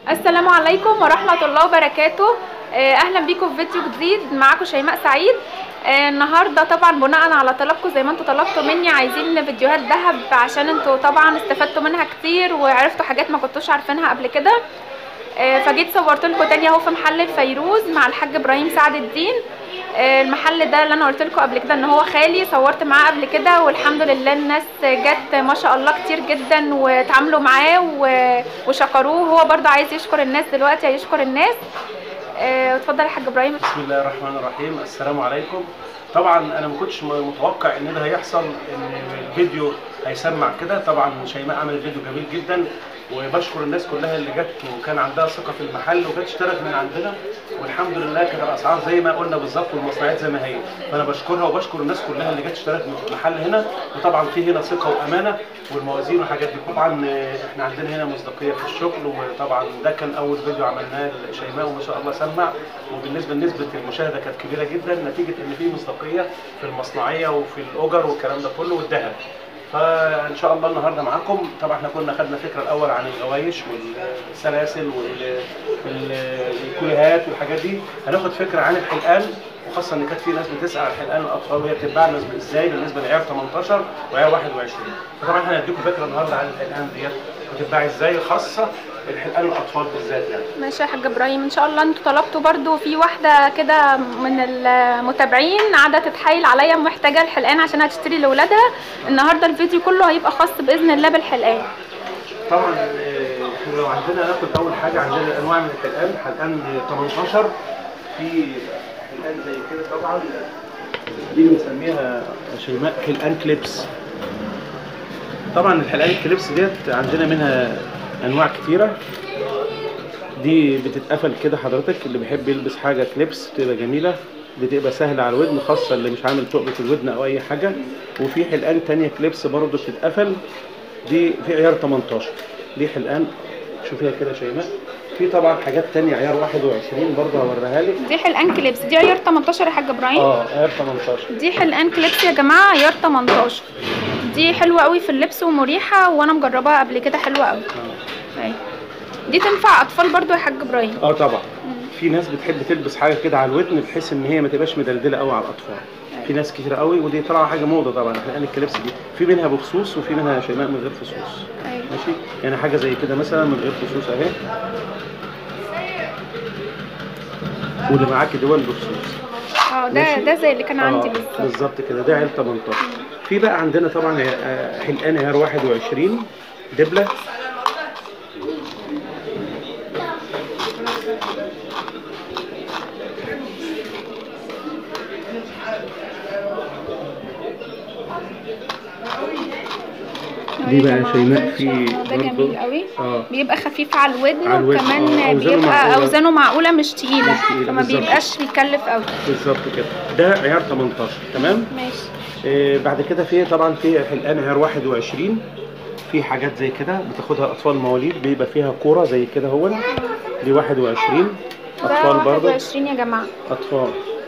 السلام عليكم ورحمة الله وبركاته. اهلا بيكم في فيديو جديد. معاكم شيماء سعيد. النهارده طبعا بناء على طلبكم زي ما انتوا طلبتوا مني، عايزين فيديوهات ذهب عشان انتوا طبعا استفدتوا منها كتير وعرفتوا حاجات ما كنتوش عارفينها قبل كده. فجيت صورت لكم تاني اهو في محل الفيروز مع الحاج ابراهيم سعد الدين. المحل ده اللي انا قلت لكم قبل كده ان هو خالي، صورت معاه قبل كده والحمد لله الناس جت ما شاء الله كتير جدا واتعاملوا معاه وشكروه. هو برضه عايز يشكر الناس دلوقتي، هيشكر الناس. اتفضل يا حاج ابراهيم. بسم الله الرحمن الرحيم. السلام عليكم. طبعا انا ما كنتش متوقع ان ده هيحصل، ان الفيديو هيسمع كده. طبعا شيماء عملت فيديو جميل جدا، وبشكر الناس كلها اللي جت وكان عندها ثقه في المحل وجت اشترت من عندنا، والحمد لله كانت الاسعار زي ما قلنا بالظبط والمصنعات زي ما هي. فانا بشكرها وبشكر الناس كلها اللي جت اشترت من المحل هنا. وطبعا في هنا ثقه وامانه والموازين والحاجات دي. طبعا احنا عندنا هنا مصداقيه في الشغل، وطبعا ده كان اول فيديو عملناه لشيماء وما شاء الله سمع، وبالنسبه لنسبه المشاهده كانت كبيره جدا نتيجه ان في مصداقيه في المصنعيه وفي الاجر والكلام ده كله والذهب. فان شاء الله النهارده معاكم. طبعا احنا كنا خدنا فكره الاول عن الغوايش والسلاسل والكليهات والحاجات دي، هناخد فكره عن الحلقان، وخاصه ان كانت في ناس بتسال على الحلقان الاطفال وهي بتتباع بالنسبه ازاي بالنسبه لعيار 18 وعيار 21. فطبعا احنا هنديكم فكره النهارده عن الحلقان ديت بتتباع ازاي، خاصه الحلقان الاطفال بالذات يعني. ماشي يا حاج ابراهيم، ان شاء الله انتوا طلبتوا برضو في واحده كده من المتابعين قاعده تتحايل عليا محتاجه الحلقان عشان هتشتري لاولادها. النهارده الفيديو كله هيبقى خاص باذن الله بالحلقان. طبعا احنا لو عندنا ناخد اول حاجه عندنا انواع من الحلقان. حلقان 18 في حلقان زي كده، طبعا دي بنسميها شيماء حلقان كليبس. طبعا الحلقان الكليبس ديت عندنا منها انواع كتيره. دي بتتقفل كده حضرتك، اللي بيحب يلبس حاجه كليبس تبقى جميله، بتبقى سهله على الودن، خاصه اللي مش عامل ثقب في الودن او اي حاجه. وفي حلقان تانية كليبس برضه بتتقفل، دي في عيار 18. دي حلقان شوفيها كده شيماء. في طبعا حاجات تانية عيار 21 برضه هوريها لك. دي حلقان كليبس، دي عيار 18 يا حاج ابراهيم. عيار 18. دي حلقان كليبس يا جماعه عيار 18. دي حلوه قوي في اللبس ومريحه، وانا مجرباها قبل كده حلوه قوي. اهي دي تنفع اطفال برضو يا حاج ابراهيم. طبعا. في ناس بتحب تلبس حاجه كده على الودن بحيث ان هي ما تبقاش مدلدله قوي على الاطفال. في ناس كتير قوي، ودي طالعه حاجه موضه طبعا. الحلقان الكليبس دي في منها بخصوص وفي منها شيماء من غير فصوص. ماشي، يعني حاجه زي كده مثلا من غير فصوص اهي، واللي معاكي دول بخصوص. ده زي اللي كان عندي بالظبط كده. ده عيار 18. في بقى عندنا طبعا حلقان عيار 21 دبله. دي بقى شيماء في ده جميل قوي. بيبقى خفيف على الودن وكمان بيبقى معقولة. اوزانه معقوله مش تقيله فما بيبقاش بيكلف قوي. بالظبط كده. ده عيار 18. تمام. ماشي. بعد كده في طبعا في حلقان عيار 21. في حاجات زي كده بتاخدها اطفال مواليد، بيبقى فيها كوره زي كده. هو دي 21 اطفال برضه. 21 يا جماعه اطفال.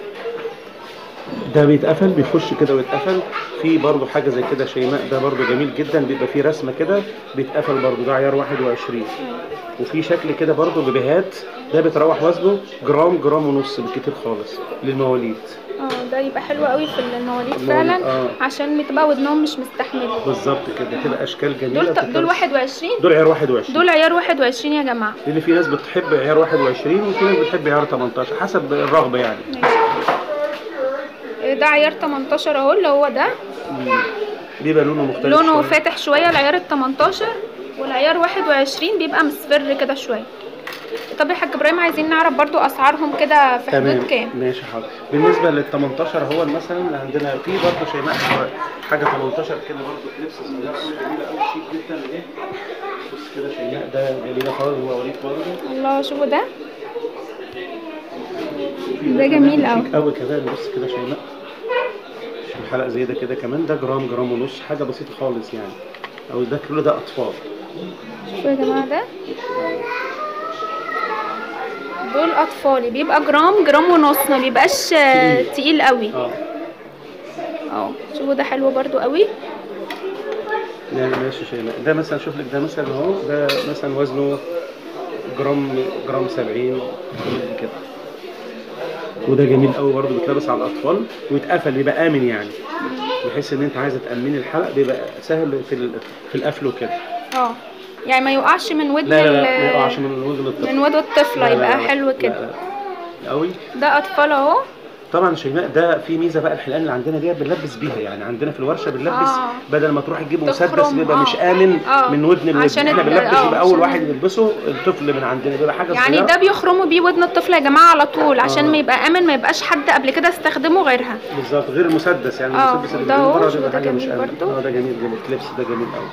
ده بيتقفل، بيخش كده ويتقفل. في برضه حاجه زي كده شيماء، ده برضه جميل جدا، بيبقى فيه رسمه كده بيتقفل برضه. ده عيار 21. وفي شكل كده برضه بيبيهات، ده بتروح وزنه جرام جرام ونص بالكتير خالص للمواليد. ده يبقى حلو قوي في المواليد فعلا. عشان بتبقى ودنهم مش مستحمله. بالظبط كده، تبقى اشكال جميله. دول 21. دول عيار 21. دول عيار 21 يا جماعه. لان في ناس بتحب عيار 21 وفي ناس بتحب عيار 18 حسب الرغبه يعني. ده عيار 18 اهو، اللي هو ده بيبقى لونه مختلف، لونه شوية. فاتح شويه العيار ال 18، والعيار 21 بيبقى مصفر كده شويه. طب يا حاج ابراهيم عايزين نعرف برضو اسعارهم كده في حدود كام؟ ماشي حاضر. بالنسبه لل 18 هو مثلا عندنا في برضه شيماء حاجه 18 كده برضه لبس صغيره قوي جميله قوي شيك جدا. ايه بص كده شيماء، ده جميله خالص المواليد برضه. الله شوفوا ده جميل قوي قوي كمان. بص كده شيماء، شوف حلقه زي ده كده كمان. ده جرام جرام ونص، حاجه بسيطه خالص يعني. او ده كله ده اطفال. شوفوا يا جماعه، ده دول اطفالي، بيبقى جرام جرام ونص، ما بيبقاش تقيل قوي. شوفوا ده حلو برضو قوي. يعني ماشي شيماء. ده مثلا شوف لك، ده مثلا اهو، ده مثلا وزنه جرام 70 كده. وده جميل قوي برضه، بيتلبس على الاطفال ويتقفل، يبقى امن يعني، بحيث ان انت عايزه تامني الحلق بيبقى سهل في القفل وكده. يعني ما يقعش من ودن لا ما يقعش من ودن الطفل، من ودن الطفله، يبقى حلو كده. قوي. ده اطفال اهو. طبعا شيماء ده في ميزه بقى، الحلقان اللي عندنا دي بنلبس بيها، يعني عندنا في الورشه بنلبس بدل ما تروح تجيب مسدس بيبقى مش امن من ودن الودن، احنا بنلبس يبقى اول واحد يلبسه الطفل من عندنا، بيبقى حاجه يعني صغيره. ده بيخرموا بيه ودن الطفل يا جماعه على طول عشان ما يبقى امن، ما يبقاش حد قبل كده استخدمه غيرها. بالظبط، غير المسدس يعني. المسدس اللي من بره ده حاجه مش امن. ده جميل جميل، الكليبس ده جميل قوي.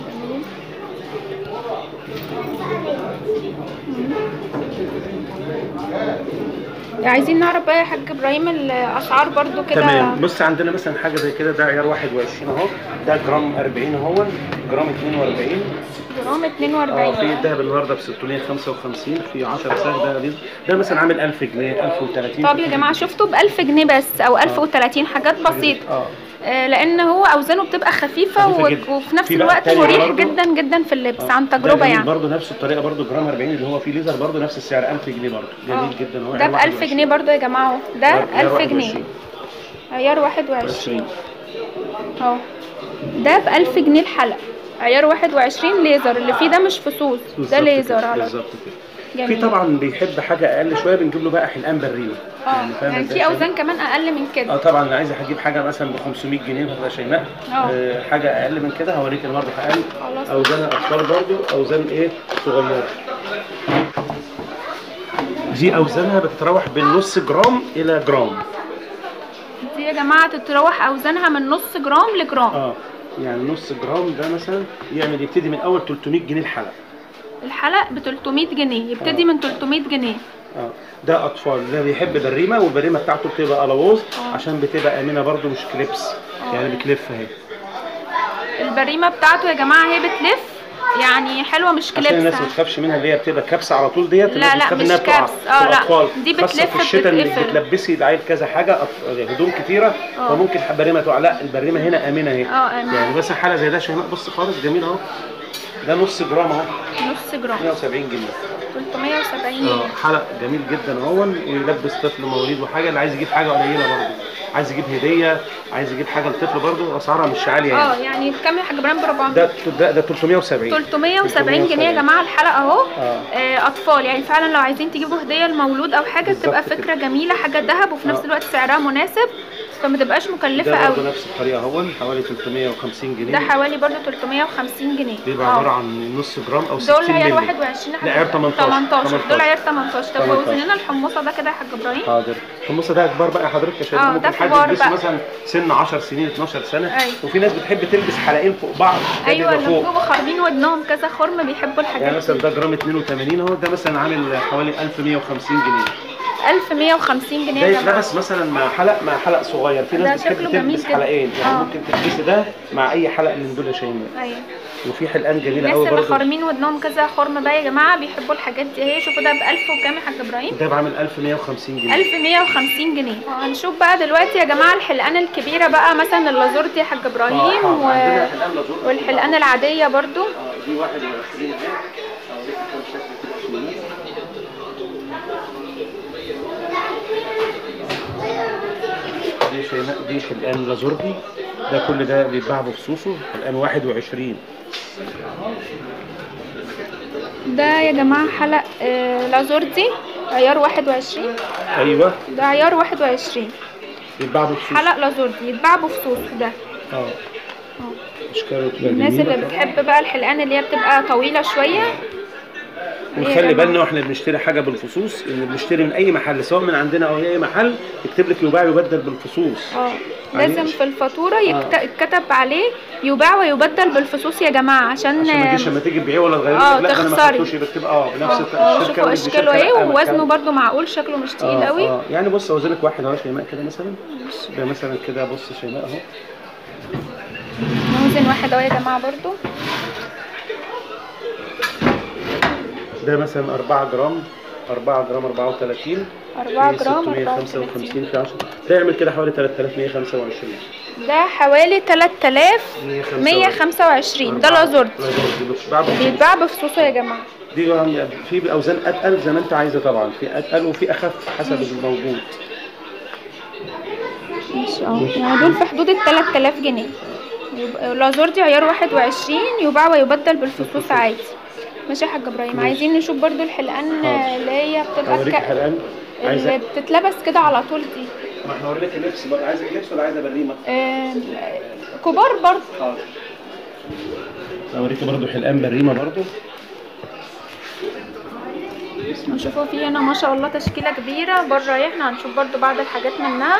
عايزين نعرف بقى يا حاج ابراهيم الاسعار برضو كده. تمام. بص عندنا مثلا حاجه زي كده، ده عيار 21 اهو، ده جرام 40 اهو، جرام 42. جرام 42. في الذهب النهارده ب 655 في 10 ساعه. ده مثلا عامل 1000 جنيه 1030. طب يا جماعه شفتوا ب 1000 جنيه بس او 1030، حاجات بسيطه. لان هو اوزانه بتبقى خفيفه وفي نفس الوقت مريح جدا جدا في اللبس عن تجربه يعني. برضه نفس الطريقه، برضه جرام 40 اللي هو فيه ليزر، برضه نفس السعر 1000 جنيه برضه، جميل جدا. هو ده ب 1000 جنيه برضه يا جماعه، ده 1000 جنيه عيار 21 اهو. ده ب 1000 جنيه الحلقه، عيار 21 ليزر، اللي فيه ده مش فصوص، ده ليزر على بالظبط كده. في طبعا بيحب حاجه اقل شويه بنجيب له بقى حلقان بريمه. يعني في اوزان كمان اقل من كده. طبعا انا عايز اجيب حاجه مثلا ب 500 جنيه يا شيماء. حاجه اقل من كده هوريك النهارده اقل. اوزان اطفال برضو، اوزان ايه صغيره. دي اوزانها بتتراوح بين نص جرام الى جرام. دي يا جماعه تتراوح اوزانها من نص جرام لجرام. يعني نص جرام ده مثلا يبتدي من اول 300 جنيه الحلقه. الحلق ب 300 جنيه، يبتدي من 300 جنيه. ده اطفال، ده بيحب بريمه، والبريمه بتاعته بتبقى الووز عشان بتبقى امنه برده، مش كليبس يعني بتلف اهي. البريمه بتاعته يا جماعه هي بتلف يعني حلوه، مش كليبس عشان الناس ما تخافش منها، اللي هي بتبقى كبسه على طول ديت. لا مش كبس. لا دي بتلف في الشتاء بتلبسي العيل كذا حاجه، هدوم كتيره فممكن البريمه تقع. لا البريمه هنا امنه اهي. يعني مثلا حاله زي ده شيماء، بص خالص جميل اهو، ده نص جرام اهو، نص جرام 170 جنيه 370. حلق جميل جدا اهو، ويلبس طفل مواليد وحاجه. اللي عايز يجيب حاجه قليله برضه، عايز يجيب هديه، عايز يجيب حاجه للطفل برضه، اسعارها مش عاليه يعني. يعني بكام يا حاج ابراهيم؟ ب 400. ده 370 جنيه يا جماعه الحلقه اهو. اطفال يعني فعلا لو عايزين تجيبوا هديه لمولود او حاجه تبقى فكره جميله، حاجه ذهب وفي نفس الوقت سعرها مناسب، فما تبقاش مكلفه قوي. ده برضه نفس الطريقه اهو، حوالي 350 جنيه. ده حوالي برضه 350 جنيه. بيبقى عباره عن نص جرام او 60 دول مللي. عيار 21. لا عيار 18. دول عيار 18. طب وزن لنا الحمصه ده كده يا حاج ابراهيم؟ حاضر. الحمصه ده كبار بقى حضرتك يا شباب. ممكن حد يلبسه مثلا سن 10 سنين 12 سنه. وفي ناس بتحب تلبس حلقين فوق بعض. ايوه اللي بيبقوا خاربين ودنهم كذا خرم بيحبوا الحاجات دي. يعني مثلا ده جرام 82 اهو، ده مثلا عامل حوالي 1150 جنيه. 1150 جنيه ده يتلبس مثلا مع حلق صغير. في ناس بتحب تلبس حلقين، يعني ممكن تلبسي ده مع اي حلق من دول يا شيماء. ايوه. وفي حلقان جميله قوي برضه. الناس اللي خارمين ودنهم كذا خرم بقى يا جماعه بيحبوا الحاجات دي اهي. شوفوا ده ب 1000 وكام يا حاج ابراهيم؟ ده بعمل 1150 جنيه. 1150 جنيه. هنشوف بقى دلوقتي يا جماعه الحلقان الكبيره بقى، مثلا اللازور دي يا حاج ابراهيم والحلقان العاديه برضو. دي 21 اهي. اوريك كام شكل كده. دي شيماء، دي حلقان لازوردي، ده كل ده بيتباع بفصوصه، حلقان 21. ده يا جماعه حلق لازوردي عيار 21. ايوه ده عيار 21 بيتباع بفصوصه. حلق لازوردي يتباع بفصوص ده. اشكاله بتبقى الناس اللي بتحب بقى الحلقان اللي هي بتبقى طويله شويه. ونخلي بالنا واحنا بنشتري حاجه بالفصوص، ان بنشتري من اي محل سواء من عندنا او اي محل يكتب لك يباع ويبدل بالفصوص. لازم في الفاتوره يتكتب عليه يباع ويبدل بالفصوص يا جماعه، عشان ما تجيش لما تيجي تبيعيه ولا تغيريه لا انا ما خدتوش، بتبقى بنفس الشركه. شوفوا اشكاله ايه ووزنه برده معقول، شكله مش تقيل قوي. يعني بص اوزنك واحد اهو شيماء كده مثلا. ده مثلا كده بص شيماء اهو. نوزن واحد اهو يا جماعه برده. ده مثلا 4 جرام 34 4 جرام 655 في 10 ده يعمل كده حوالي 3125. ده حوالي 3125. ده لازورد بيتباع بفصوصه يا جماعه. دي بقى في باوزان اتقل زي ما انت عايزه طبعا، في اتقل وفي اخف حسب الموجود. ماشي يعني دول في حدود ال 3000 جنيه. الازور دي عيار 21 يباع ويبدل بالفصوص عادي. ماشي يا حاج ابراهيم. عايزين نشوف برضو الحلقان اللي هي اوريك حلقان اللي بتتلبس كده على طول دي. ما احنا هوريك اللبس بقى. عايزه لبس ولا عايزه بريمه؟ كبار برضو. حاضر. اوريك برضو حلقان بريمه برضو. نشوفوا في هنا ما شاء الله تشكيله كبيره بره. احنا هنشوف برضو بعض الحاجات منها.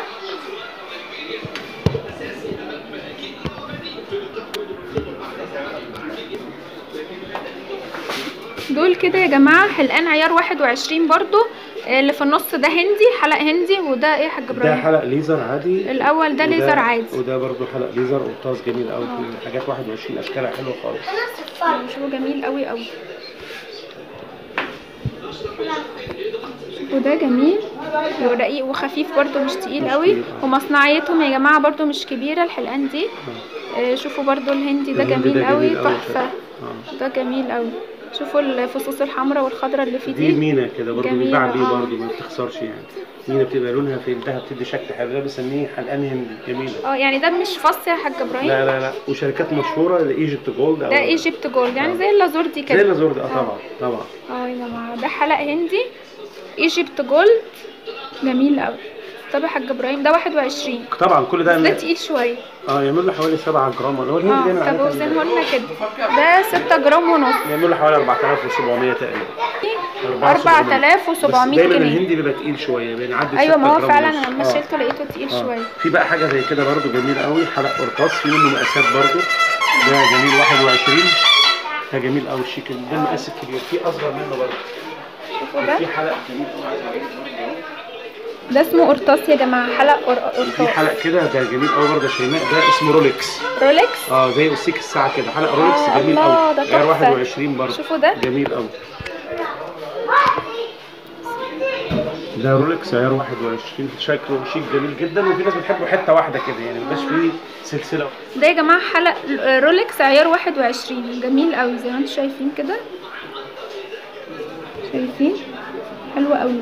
دول كده يا جماعه حلقان عيار 21 برضو. اللي في النص ده هندي، حلق هندي. وده ايه يا حاج ابراهيم؟ ده حلق ليزر عادي. الاول ده ليزر عادي. وده برضو حلق ليزر قرطاس جميل قوي. في حاجات 21 اشكالها حلوه خالص. شوفوا جميل قوي قوي. وده جميل ورقيق وخفيف برضو، مش تقيل قوي. ومصنعيتهم يا جماعه برضو مش كبيره الحلقان دي. شوفوا برضو الهندي ده جميل قوي تحفه. ده جميل قوي. شوفوا الفصوص الحمراء والخضراء اللي فيه دي مينا كده برضو بيتباع بيه برضو، ما بتخسرش يعني. مينا بتبقى لونها في الدهب بتدي شكل حلو. ده بنسميه حلقان هندي جميل. يعني ده مش فص يا حاج ابراهيم؟ لا لا لا. وشركات مشهوره ايجيبت جولد. ده ايجيبت جولد يعني زي اللازور دي كده. زي اللازور ده طبعا طبعا. يا جماعه ده حلق هندي ايجيبت جولد جميل قوي. طب يا حاج ابراهيم ده 21 طبعا. كل ده تقيل شويه. يعمل له حوالي 7 جرام. هو الهندي دايما. طب وزنه لنا كده. ده 6 جرام ونص. يعمل له حوالي 4700 تقريبا. 4700 جنيه. دايما الهندي بيبقى تقيل شويه بيعدي. ايوه ما هو فعلا انا لما شلته لقيته تقيل شويه. في بقى حاجه زي كده برضو جميل قوي، حلق قرطاس. في منه مقاسات برضو. ده جميل 21. ده جميل قوي الشيك. ده المقاس الكبير. في اصغر منه برضو. شوفوا ده. في حلق جميل قوي. ده اسمه قرطاس يا جماعه. حلق قرطاس. في حلق كده ده جميل قوي برضه يا شيماء. ده اسمه رولكس. رولكس؟ زي اوسيك الساعه كده. حلق رولكس جميل قوي. عيار 21 برضه. شوفوا ده جميل قوي. ده رولكس عيار 21. شكله شيك جميل جدا. وفي ناس بتحبه حته واحده كده يعني مبقاش فيه سلسله. ده يا جماعه حلق رولكس عيار 21 جميل قوي زي ما انتم شايفين كده. شايفين حلو قوي.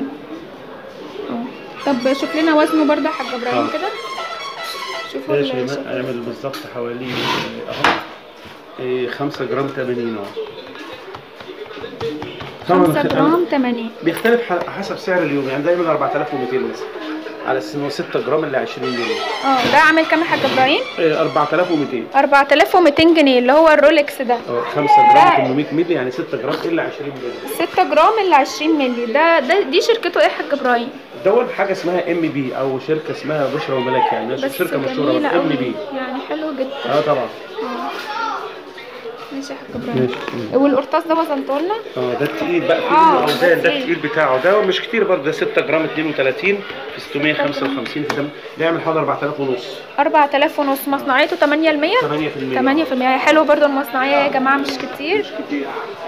طب شوف لنا وزنه برضه يا حاج ابراهيم كده. شوفوا يا شيماء هيعمل بالظبط حوالي 5 جرام 80 5 جرام 80. بيختلف حسب سعر اليوم يعني. دايما 4200 مثلا على اساس انه 6 جرام اللي 20 جنيه. ده عامل كام يا حاج ابراهيم؟ 4200. 4200 جنيه اللي هو الرولكس ده. 5 جرام 800 مللي يعني 6 جرام الا 20 مللي. 6 جرام الا 20 مللي. دي شركته ايه يا حاج ابراهيم؟ دول حاجه اسمها ام بي او شركه اسمها بشرى وملاك يعني. شركه مشهوره ام بي يعني حلو جدا. طبعا. ماشي يا حاج ابراهيم. والقرطاس ده وزنته لنا. ده التقيل بقى. في اوزان. ده التقيل بتاعه. ده مش كتير برضه. ده 6 جرام 32 في 655 في ده يعمل حوالي 4000 ونص. 4000 ونص. مصنعيته 8%. 8%. حلو برضه المصنعيه يا جماعه مش كتير. مش كتير.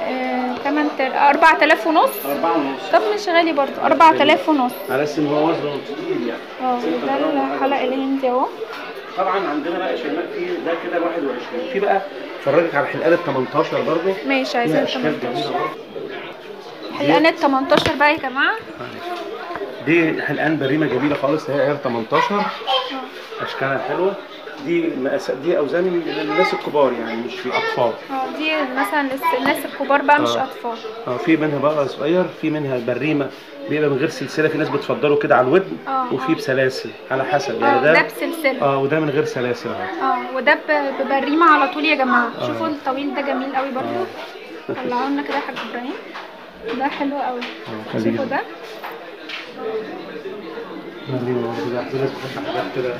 4000 ونص. 4 ونص. طب مش غالي برضه. 4000 ونص. على اساس ان هو وزنه تقيل يعني. ده الحلق الهندي اهو. طبعا عندنا بقى شيماء في ده كده 21. في بقى فرجك على حلقان ال 18 برضه. ماشي عايزين ال 18. حلقان ال 18 بقى يا جماعه. دي حلقان بريمه جميله خالص. هي عيار 18. اشكالها حلوه. دي اوزان للناس الكبار يعني مش الاطفال. دي مثلا الناس الكبار بقى مش اطفال. في منها بقى صغير. في منها بريمه بيبقى من غير سلسله. في ناس بتفضله كده على الودن. وفي بسلاسل على حسب يعني. ده بسلسله. وده من غير سلاسل وده ببريمه على طول يا جماعه. شوفوا الطويل ده جميل قوي برضه. طلعوا لنا كده يا حاج ابراهيم. ده حلو قوي. شوفوا ده. في ناس بتحب حاجات كده.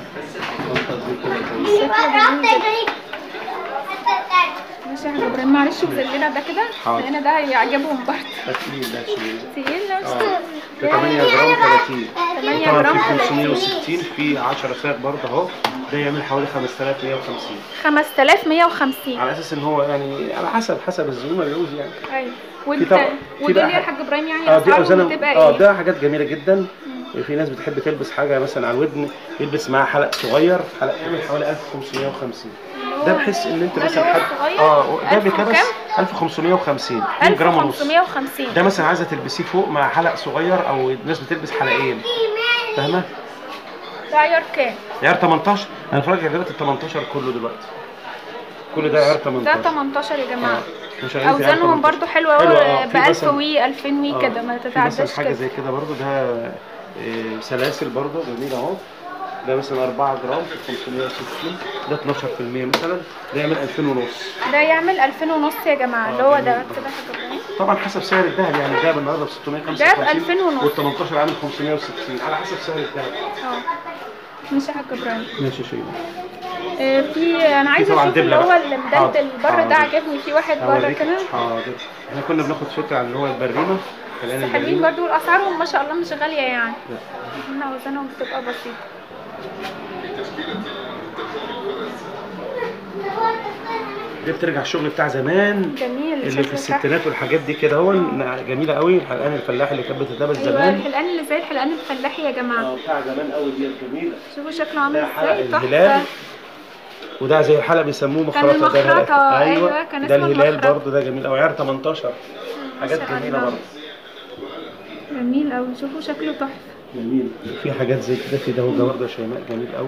ماشي يا حاج ابراهيم. معلش انزل لنا ده كده لان ده هيعجبهم برضه. ده تقيل. ده تقيل. ده 8 جرام 30. 8 جرام 560. في 10 ساعات برضه اهو. ده يعمل حوالي 5150. 5150 على اساس ان هو يعني على حسب الزبون ما بيعوز يعني. ايوه. ودول يا حاج ابراهيم يعني اسعارهم بتبقى ايه؟ ده حاجات جميله جدا. في ناس بتحب تلبس حاجه مثلا على الودن يلبس معاها حلق صغير. حلق يعمل حوالي 1550. ده بحيث ان انت مثلا حد ده بكام؟ 1550 2 جرام ونص. 1550 ده مثلا عايزه تلبسيه فوق مع حلق صغير، او الناس بتلبس حلقين، فاهمه؟ ده عيار كام؟ عيار 18. انا فرجت دلوقتي ال 18 كله دلوقتي، كل ده عيار 18. ده 18 يا جماعه. اوزانهم برضو حلوه قوي، ب 1000 وي 2000 وي كده، ما تتعداش مثلا حاجه كده. زي كده برضو. ده سلاسل برضو جميله اهو. ده مثلا 4 جرام في 560، ده 12% مثلا، ده يعمل 2000 ونص. ده يعمل 2000 ونص يا جماعه، اللي هو ده كده طبعا حسب سعر الذهب، يعني الذهب النهارده ب 655، ده ب 2000 ونص، وال 18 عامل 560 على حسب سعر الذهب. ماشي يا حاج ابراهيم. ماشي يا شيماء. انا عايزه اشوف اللي هو اللي مدلدل بره ده، عجبني في واحد بره كده. حاضر. احنا كنا بناخد فكره عن اللي هو البريمه، بس حلوين برضو، والاسعارهم ما شاء الله مش غاليه يعني. هنا اوزانهم بتبقى بسيطه. دي بترجع الشغل بتاع زمان، جميل، اللي في الستينات والحاجات دي كده اهو، جميله قوي. الحلقان الفلاحي اللي كانت بتتلبس زمان. ايوه الحلقان اللي زي الحلقان الفلاحي يا جماعه. بتاع زمان قوي دي جميله. شوفوا شكله عامل ازاي، تحفه. وده زي الحلقه بيسموه مخرطه. ده ايوه كان ده الهلال برضه، ده جميل قوي، عيار 18. حاجات جميله برضه. جميل قوي، شوفوا شكله تحفه. جميل. في حاجات زي كده، في ده برضه يا شيماء جميل قوي،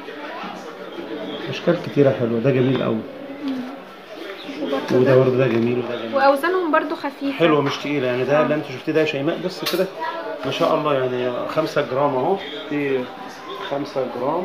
اشكال كتيره حلوه، ده جميل قوي. وده برضه ده جميل، وده جميل، واوزانهم برضه خفيفه حلوه مش تقيله يعني. ده اللي انت شفتيه ده يا شيماء بس كده ما شاء الله، يعني 5 جرام اهو، في 5 جرام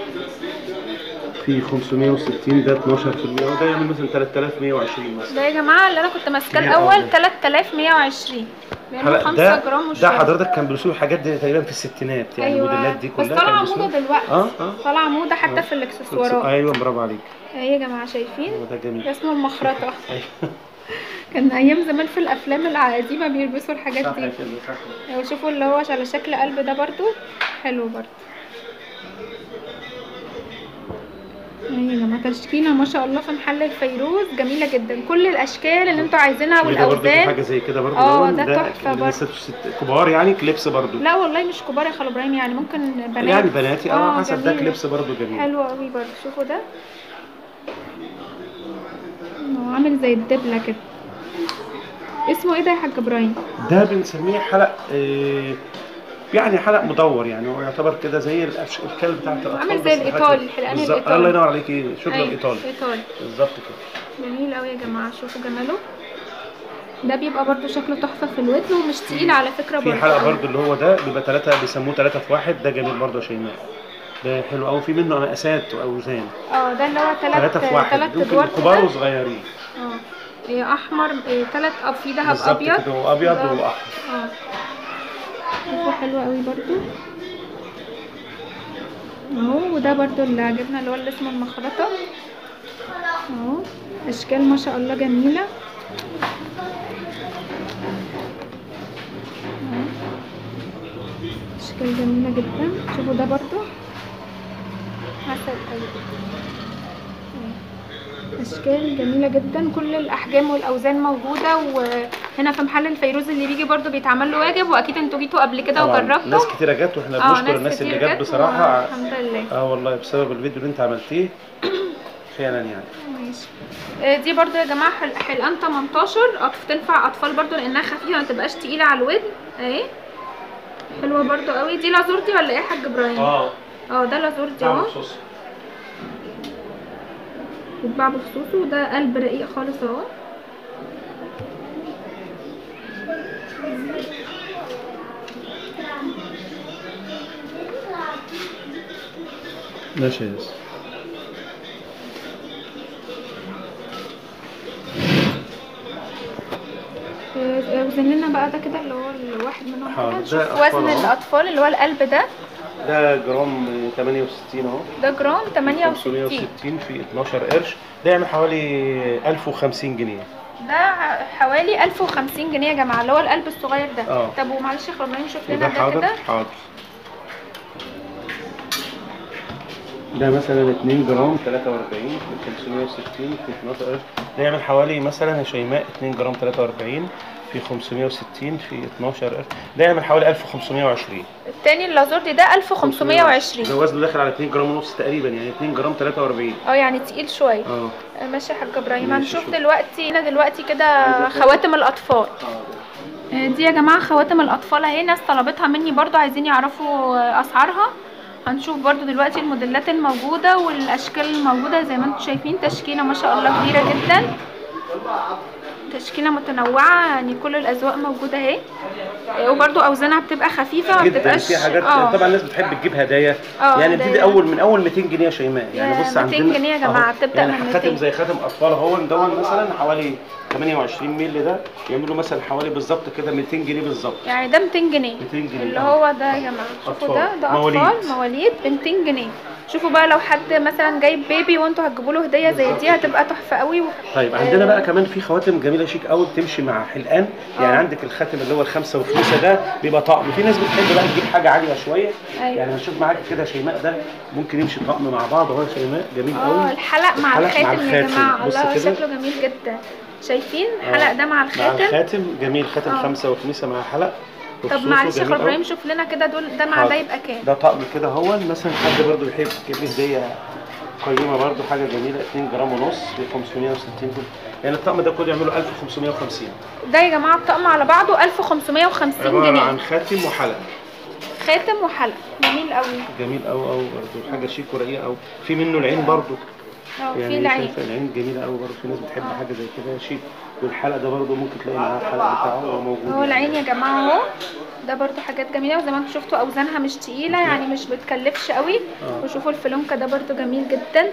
في 560، ده 12%، وده يعمل مثلا 3120 مثلا. ده يا جماعه اللي انا كنت ماسكاه الاول 3120 لانه 5 جرام وشويه. ده حضرتك كان بيلبسوا الحاجات دي تقريبا في الستينات، يعني أيوة. الموديلات دي كلها بس طالعه موضه دلوقتي. طالعه موضه حتى في الاكسسوارات. ايوه برافو عليك. اهي يا جماعه شايفين، ده جميل، اسمه المخرطه. كان ايام زمان في الافلام القديمه بيلبسوا الحاجات دي. صح كده، صح. وشوفوا اللي هو على شكل قلب ده برضو حلو برضو. اهي يا جماعه تشكيله ما شاء الله في محل الفيروز جميله جدا، كل الاشكال اللي انتوا عايزينها والاوزان. حاجه زي كده برضو. ده تحفه برضو. كبار يعني كليبس برضو. لا والله مش كبار يا خالو ابراهيم، يعني ممكن بنات، يعني بناتي حسب. ده كليبس برضو جميل، حلو قوي برضو. شوفوا ده هو عامل زي الدبله كده. اسمه ايه ده يا حاج ابراهيم؟ ده بنسميه حلق، يعني حلق مدور، يعني هو يعتبر كده زي الكلب بتاعت الاطفال، عامل زي الايطالي، الحلقان الايطالي. الله ينور عليكي، شغل الايطالي بالظبط كده. جميل قوي يا جماعه، شوفوا جماله. ده بيبقى برضو شكله تحفه في الودن ومش تقيل على فكره برضو. في حلقه برضو اللي هو ده بيبقى 3، بيسموه 3 في 1، ده جميل برضو يا شيماء، ده حلو قوي. في منه مقاسات واوزان. ده اللي هو 3 في 1، 3 ادوار كبار وصغيرين. احمر، 3 في دهب ابيض كده، وابيض واحمر. شوفوا حلو قوي برضو اهو. وده برضو اللي عجبنا اللي هو اللي اسمه المخرطه اهو. اشكال ما شاء الله جميله. اشكال جميله جدا. شوفوا ده برضو عسل قوي، اشكال جميله جدا، كل الاحجام والاوزان موجوده. وهنا في محل الفيروز اللي بيجي برضو بيتعمل له واجب، واكيد انتوا جيتوا قبل كده وجربتوا. ناس كتيره جت، واحنا بنشكر الناس اللي جت بصراحه. الحمد لله. والله بسبب الفيديو اللي انت عملتيه فعلا يعني. ماشي. دي برضو يا جماعه حلقان 18، تنفع اطفال برضو لانها خفيفه ما تبقاش تقيله على الودن اهي. حلوه برضو قوي. دي لازوردي ولا ايه يا حاج ابراهيم؟ ده لازوردي اهو، بيتباع بخصوصه. وده قلب رقيق خالص اهو. ماشي يا ياسر. وزن لنا بقى ده كده اللي هو الواحد منهم كده. نشوف وزن الاطفال اللي هو القلب ده. ده جرام 68 اهو. ده جرام 68 560 في 12 قرش. ده يعمل حوالي 1050 جنيه. ده حوالي 1050 جنيه يا جماعه، اللي هو القلب الصغير ده. طب ومعلش يا خالو ابراهيم شوف لنا ده كده. حاضر. ده مثلا 2 جرام 43 في 560 في 12000. ده يعمل حوالي مثلا يا شيماء 2 جرام 43 في 560 في 12000. ده يعمل حوالي 1520. التاني اللازوردي ده 1520. ده وزنه داخل على 2 جرام ونص تقريبا، يعني 2 جرام 43. يعني تقيل شويه. ماشي يا حاج ابراهيم. هنشوف دلوقتي كده خواتم الاطفال. دي يا جماعه خواتم الاطفال اهي، ناس طلبتها مني برضو عايزين يعرفوا اسعارها. هنشوف برضو دلوقتي الموديلات الموجوده والاشكال الموجوده. زي ما انتم شايفين تشكيله ما شاء الله كبيره جدا، تشكيله متنوعه، يعني كل الاذواق موجوده اهي. وبرده اوزانها بتبقى خفيفه، ما بتبقاش في حاجات طبعا الناس بتحب تجيب هدايا. يعني بتبتدي من اول 200 جنيه يا شيماء. يعني بص عندنا 200 جنيه يا جماعه بتبدا يعني من 200. خاتم زي خاتم اطفال اهو دون مثلا حوالي 28 مللي، ده يعملوا مثلا حوالي بالظبط كده 200 جنيه بالظبط. يعني ده 200 جنيه 200 جنيه اللي هو ده يا جماعه. شوفوا ده اطفال مواليد ب 200 جنيه. شوفوا بقى لو حد مثلا جايب بيبي وانتوا هتجيبوا له هديه زي دي هتبقى تحفه قوي. طيب عندنا بقى كمان في خواتم جميله شيك قوي بتمشي مع حلقان. يعني عندك الخاتم اللي هو الخمسه والخمسه ده بيبقى طقم. في ناس بتحب بقى تجيب حاجه عاليه شويه. يعني هنشوف معاك كده شيماء، ده ممكن يمشي طقم مع بعض اهو يا شيماء، جميل قوي. الحلق مع الخاتم يا جماعه، الله شكله جميل جدا. شايفين الحلق ده مع الخاتم؟ مع الخاتم جميل، خاتم خمسه وخميسه مع حلق. طب معلش يا اخو ابراهيم شوف لنا كده ده مع ده يبقى كام؟ ده طقم كده هو مثلا حد برضو يحب يجيب لي هديه قيمه برضو حاجه جميله 2 جرام ونص ب 560. يعني الطقم ده كله يعمله 1550. ده يا جماعه الطقم على بعضه 1550 جنيه. عن خاتم وحلق. خاتم وحلق جميل قوي. جميل قوي برضو، حاجه شيك ورقيقه قوي. في منه العين برضو. يعني في العين. العين جميله قوي برضو، في ناس بتحب حاجه زي كده شيك. والحلق ده برضو ممكن تلاقي معاه الحلق بتاعه موجود. هو العين يا جماعه اهو. ده برضو حاجات جميله، وزي ما انتم شفتوا اوزانها مش تقيله، يعني مش بتكلفش قوي. وشوفوا الفلونكه ده برضو جميل جدا.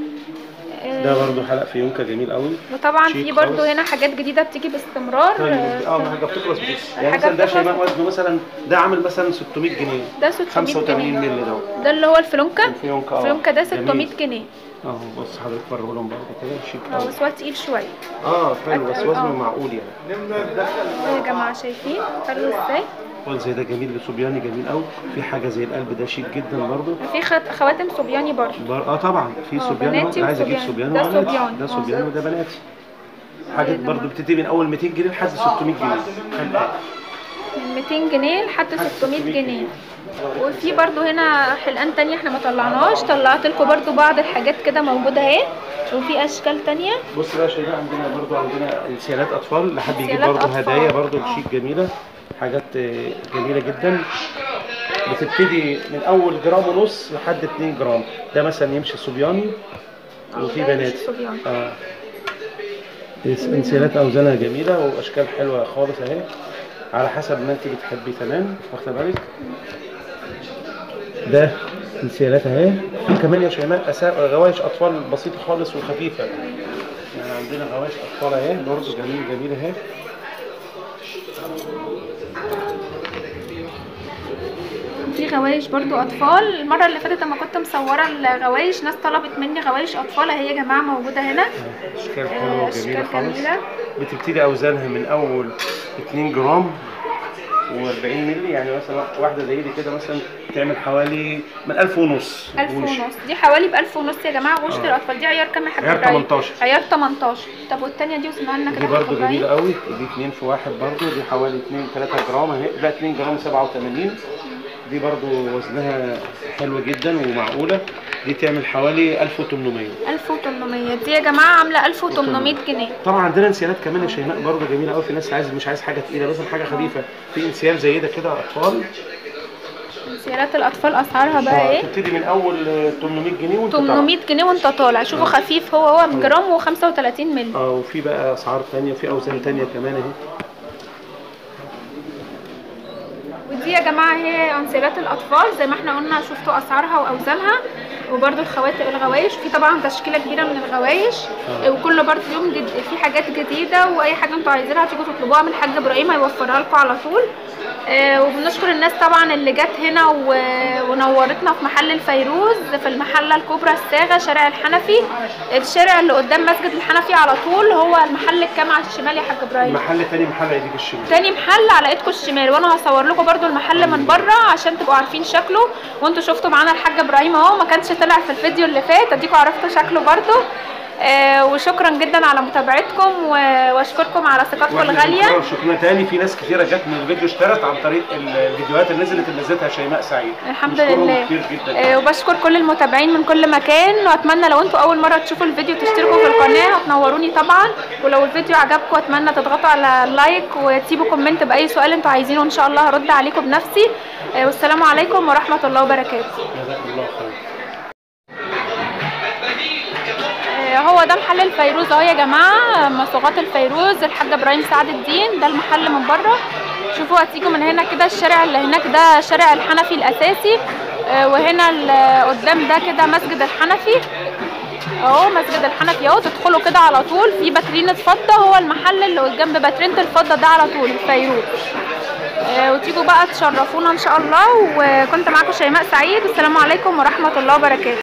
ده برضو حلق فيونكه جميل قوي. وطبعا في برضو هنا حاجات جديده بتيجي باستمرار. حاجه بتخلص يعني مثلا ده شيماء وزنه مثلا ده عامل مثلا 600 جنيه. ده 600 85 جنيه. مللي ده اللي هو الفلونكه. الفلونكه ده 600 جنيه. بص حضرتك فرغوا لهم برضه كده شيك قوي. بس هو تقيل شويه. حلو بس وزنه معقول يعني. يا جماعه شايفين حلو ازاي؟ زي ده جميل صبياني جميل قوي. في حاجه زي القلب ده شيك جدا برضه. في خواتم صبياني برضه. طبعا في صبياني. عايز اجيب صبياني. ده صبياني. ده صبياني وده بناتي. حاجات برضه بتبتدي من اول 200 جنيه لحد 600 جنيه. من 200 جنيه لحد 600 جنيه. وفي برضو هنا حلقان تانية احنا ما طلعناهاش، طلعت لكم برضو بعض الحاجات كده موجوده اهي. وفي اشكال تانية. بص بقى شايفين عندنا انسيالات اطفال اللي حد يجيب برضو هدايا برضو شيك جميله. حاجات جميله جدا. بتبتدي من اول جرام ونص لحد 2 جرام. ده مثلا يمشي صبياني وفي بناتي. انسيالات اوزانها جميله واشكال حلوه خالص اهي، على حسب ما انت بتحبي. تمام، واخده بالك؟ ده انسيالات اهي. في كمان يا شيماء غوايش اطفال بسيطه خالص وخفيفه. يعني عندنا غوايش اطفال اهي برضه جميل اهي. في غوايش برضو اطفال. المره اللي فاتت لما كنت مصوره الغوايش ناس طلبت مني غوايش اطفال اهي يا جماعه موجوده هنا. اشكال حلوه وجميله خالص. بتبتدي اوزانها من اول 2 جرام و40 مللي. يعني مثلا واحده زي دي كده مثلا تعمل حوالي من 1000 ونص. 1000 ونص دي حوالي ب 1000 ونص يا جماعه. غوشه الاطفال دي عيار كام يا حاج ابراهيم؟ عيار 18. عيار 18. طب والثانيه دي وصلنا لنا كده؟ دي برضه جميله قوي. دي 2 في 1 برضه. دي حوالي 3 جرام اهي. ده 2 جرام 87. دي برضو وزنها حلو جدا ومعقوله. دي تعمل حوالي 1800. 1800 دي يا جماعه عامله 1800 جنيه. طبعا عندنا انسيالات كمان يا شيماء برضو جميله قوي. في ناس مش عايز حاجه تقيله، مثلا حاجه خفيفه. في انسيال زي ده كده اطفال. انسيالات الاطفال اسعارها بقى ايه؟ بتبتدي من اول 800 جنيه وانت طالع. 800 جنيه وانت طالع. شوفوا خفيف هو بجرام و35 مللي. وفي بقى اسعار ثانيه وفي اوزان ثانيه كمان اهي. ودي يا جماعه هي انسيالات الاطفال زي ما احنا قلنا. شفتوا اسعارها واوزانها. وبرده الغوايش في طبعا تشكيله كبيره من الغوايش. وكل برده يوم في حاجات جديده، واي حاجه انتوا عايزينها تيجوا تطلبوها من الحاج ابراهيم هيوفرها لكم على طول. وبنشكر الناس طبعا اللي جت هنا ونورتنا في محل الفيروز في المحله الكبرى الساغه شارع الحنفي، الشارع اللي قدام مسجد الحنفي على طول. هو المحل الكام على الشمال يا حاج ابراهيم؟ المحل تاني محل على ايديك الشمال. تاني محل على ايدكم الشمال، وانا هصور لكم برده المحل من بره عشان تبقوا عارفين شكله. وانتوا شفتوا معانا الحاج ابراهيم اهو، ما كانش طلع في الفيديو اللي فات، اديكم عرفتوا شكله برده. وشكرا جدا على متابعتكم واشكركم على ثقتكم الغاليه. شكرا تاني، في ناس كثيره جت من الفيديو اشترت عن طريق الفيديوهات اللي نزلتها شيماء سعيد. الحمد لله كتير جدا. وبشكر كل المتابعين من كل مكان، واتمنى لو انتوا اول مره تشوفوا الفيديو تشتركوا في القناه وتنوروني طبعا. ولو الفيديو عجبكم اتمنى تضغطوا على اللايك وتسيبوا كومنت باي سؤال انتوا عايزينه، ان شاء الله هرد عليكم بنفسي. والسلام عليكم ورحمه الله وبركاته. جزاكم الله خير. هو ده محل الفيروز اهو يا جماعه، مصاغات الفيروز الحاج ابراهيم سعد الدين. ده المحل من بره، شوفوا هتيجوا من هنا كده الشارع اللي هناك ده شارع الحنفي الاساسي، وهنا قدام ده كده مسجد الحنفي اهو، مسجد الحنفي اهو. تدخلوا كده على طول في باترينة فضه، هو المحل اللي جنب باترينة الفضه ده على طول الفيروز. وتيجوا بقى تشرفونا ان شاء الله. وكنت معاكم شيماء سعيد، والسلام عليكم ورحمه الله وبركاته.